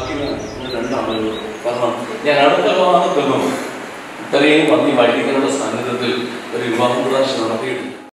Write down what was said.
ഭാഗ്യമാണ് നിങ്ങൾ രണ്ടാളുകൾ. കാരണം ഞാൻ അടുത്തുള്ളതാണ് തോന്നുന്നു ഇത്രയും വന്നി വൈദികരുടെ സാന്നിധ്യത്തിൽ ഒരു വിവാഹ പ്രദർശനം നടത്തിയിട്ടില്ല.